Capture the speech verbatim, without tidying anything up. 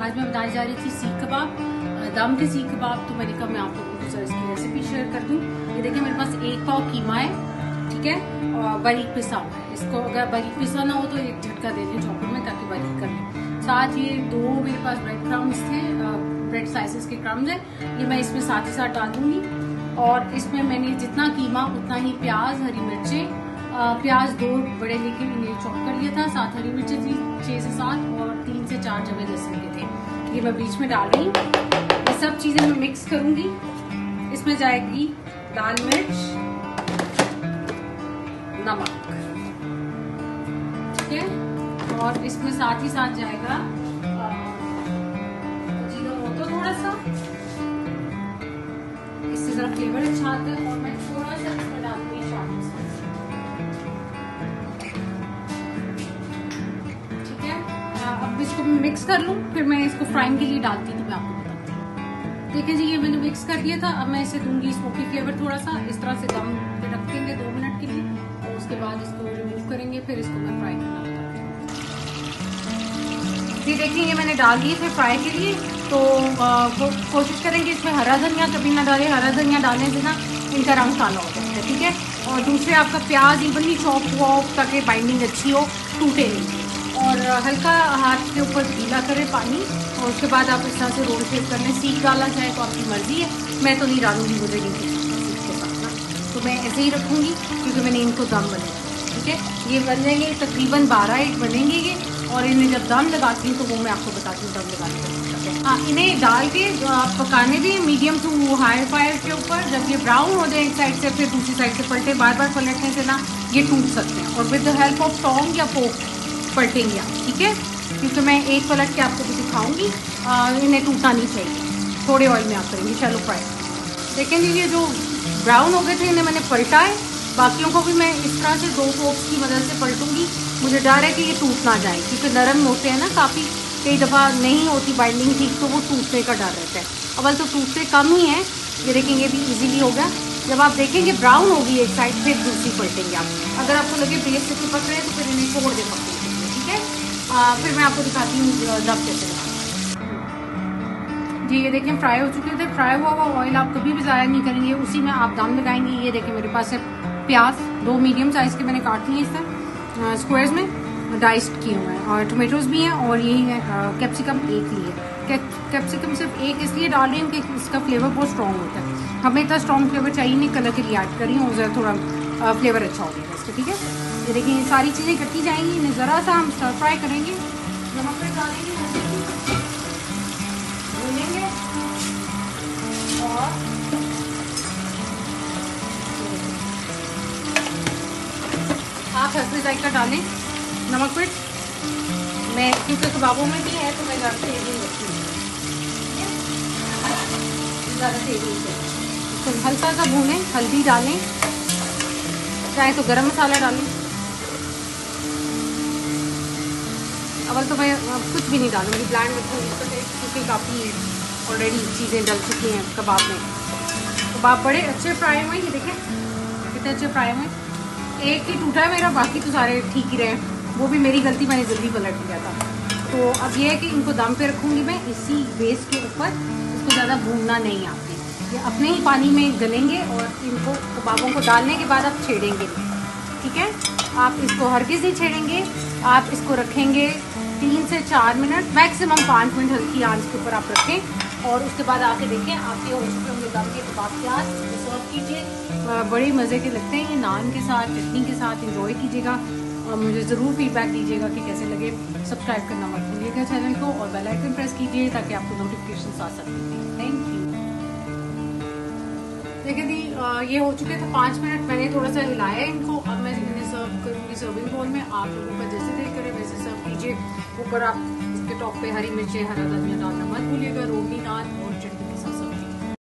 आज मैं बनाने जा रही थी सीख कबाब, दम के सीख कबाब। तो मैंने कहा मैं आप लोगों को इसकी रेसिपी शेयर कर दूं। ये देखिए मेरे पास एक पाव कीमा है, ठीक है, और बारीक पिसा हुआ है। इसको अगर बारीक पिसा ना हो तो एक झटका दे दें चॉपर में ताकि बारीक कर लें। साथ ये दो मेरे पास ब्रेड क्रम्स थे, ब्रेड स्लाइसेस के क्रम्स हैं, ये मैं इसमें साथ ही साथ डाल दूंगी। और इसमें मैंने जितना कीमा उतना ही प्याज, हरी मिर्चें, प्याज दो बड़े लेके इन्हें चॉप कर लिया था, साथ हरी मिर्चें थी छह से सात और तीन से चार जगह लहसुन के थे। ये मैं बीच में डाल रही हूँ। ये सब चीजें मैं मिक्स करूंगी। इसमें जाएगी लाल मिर्च, नमक, ठीक है, और इसमें साथ ही साथ जाएगा अजीनो मोतो थोड़ा सा, इससे जरा फ्लेवर अच्छा आता है। और मैं थोड़ा सा इसमें डालूंगी चाट मसाला, ठीक है। अब इसको मिक्स कर लूं, फिर मैं इसको फ्राइंग के लिए डालती थी, मैं आपको बताती हूँ। देखिए जी, ये मैंने मिक्स कर दिया था। अब मैं इसे दूंगी स्मोकी फ्लेवर थोड़ा सा, इस तरह से दम पे रखेंगे दो मिनट के लिए, और उसके बाद इसको रिमूव करेंगे, फिर इसको मैं फ्राई करना बताती हूँ। ये देखिए ये मैंने डाल दिए थे फ्राई के लिए। तो को, कोशिश करेंगे इसमें हरा धनिया कभी ना डालें, हरा धनिया डालने से ना इनका रंग काला हो जाता है, ठीक है। और दूसरे आपका प्याज इवनली चॉप हुआ हो ताकि बाइंडिंग अच्छी हो, टूटे नहीं। और हल्का हाथ के ऊपर गीला करें पानी, और उसके बाद आप इस तरह से रोल शेप कर लें। सीख डालना चाहे तो आपकी मर्जी है, मैं तो नहीं डालूंगी, मुझे नहीं सीख के साथ ना, तो मैं ऐसे ही रखूंगी क्योंकि मैंने इनको दम बने, ठीक है। ये बन जाएंगे तकरीबन बारह एक बनेंगे ये, और इन्हें जब दम लगाती हूँ तो वो मैं आपको बताती हूँ दम लगाने का। हाँ, इन्हें डाल के पकाने भी मीडियम टू हाई फायर के ऊपर। जब ये ब्राउन हो जाए एक साइड से, फिर दूसरी साइड से पलटे, बार बार पलटने से ना ये टूट सकते हैं, और with the help of tong या फोक पलटेंगे आप, ठीक है, क्योंकि मैं एक पलट के आपको भी दिखाऊंगी। इन्हें टूटना नहीं चाहिए, थोड़े ऑयल में आप करेंगे शैलो फ्राई। देखेंगे ये जो ब्राउन हो गए थे इन्हें मैंने पलटा है, बाकियों को भी मैं इस तरह से दो फोक्स की मदद से पलटूंगी। मुझे डर है कि ये टूट ना जाए क्योंकि नरम होते हैं ना काफ़ी, कई दफ़ा नहीं होती बाइंडिंग ठीक, तो वो टूटने का डर रहता है। अवल तो टूटते कम ही हैं। ये देखेंगे भी इजीली हो गया। जब आप देखेंगे ब्राउन होगी एक साइड, फिर दूसरी पलटेंगे आप। अगर आपको लगे बेस से चिपक रहे हैं तो फिर इन्हें छोड़ दे सकते हैं, ठीक है। आ, फिर मैं आपको दिखाती हूँ दम कैसे जी। ये देखें फ्राई हो चुके थे। फ्राई हुआ हुआ ऑयल आप कभी भी ज़ाया नहीं करेंगे, उसी में आप दम लगाएंगे। ये देखें मेरे पास है प्याज, दो मीडियम साइज़ के मैंने काट लिए इस तरह स्क्वायर्स में, डाइस्ड किए हुए हैं, और टोमेटोज भी हैं, और यही है कैप्सिकम एक लिए। कैप्सिकम सिर्फ एक इसलिए डाल रही हूँ कि इसका फ्लेवर बहुत स्ट्रॉन्ग होता है। हमें इतना स्ट्रॉन्ग फ्लेवर चाहिए नहीं, कलर के लिए ऐड कर रही हूँ, ज़रा थोड़ा फ्लेवर अच्छा हो जाएगा इसका, ठीक है। ये देखिए ये सारी चीज़ें कटी जाएंगी, इन्हें ज़रा सा हम स्टर फ्राई करेंगे, नमक मिर्च डालेंगे, भूनेंगे, और आप हल्के जायका डालें नमक मिर्च। मैं क्योंकि कबाबों में भी है तो मैं ज़्यादा तेज नहीं रखती हूँ, ज़्यादा तेज नहीं है। तो हल्का सा भूनें, हल्दी डालें, चाहे तो गरम मसाला डालें। अवल तो मैं कुछ भी नहीं डालूंगी, ब्लैंड रखूँगी क्योंकि काफ़ी ऑलरेडी चीज़ें डल चुकी हैं कबाब में। कबाब बड़े अच्छे फ्राई हुए, ये देखें कितने अच्छे फ्राई हुए। एक ही टूटा है मेरा, बाकी तो सारे ठीक ही रहे, वो भी मेरी गलती, मैंने जल्दी पलट दिया था। तो अब ये है कि इनको दम पे रखूँगी मैं इसी बेस के ऊपर, इसको ज़्यादा भूनना नहीं आपने, ये अपने ही पानी में गलेंगे, और इनको कबाबों को डालने के बाद आप छेड़ेंगे, ठीक है। आप इसको हरगिज़ नहीं छेड़ेंगे, आप इसको रखेंगे तीन से चार मिनट, मैक्सिमम पाँच मिनट हल्की आंच के ऊपर आप रखें, और उसके बाद आके देखें आपके हो चुके होंगे दम के कबाब। प्याज सर्व कीजिए, बड़े मज़े के लगते हैं ये, नान के साथ, चटनी के साथ इंजॉय कीजिएगा। और मुझे ज़रूर फीडबैक दीजिएगा कि कैसे लगे। सब्सक्राइब करना मत भूलिएगा चैनल को, और बेल आइकन प्रेस कीजिए ताकि आपको नोटिफिकेशन आ सकते। Thank you. देखिए दी ये हो चुके थे पाँच मिनट, मैंने थोड़ा सा हिलाया इनको। अब मैं इन्हें सर्व करूँगी सर्विंग बोल में। आप लोगों का जैसे दिल करे वैसे सर्व कीजिए। ऊपर आप इसके टॉप पे हरी मिर्चें, हरा धनिया डालना मत भूलिएगा। रोटी नान